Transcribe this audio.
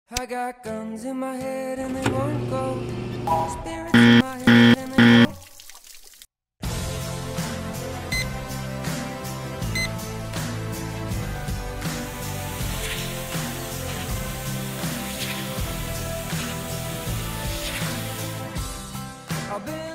I got guns in my head and they won't go. Spirits in my head and they won't. I've been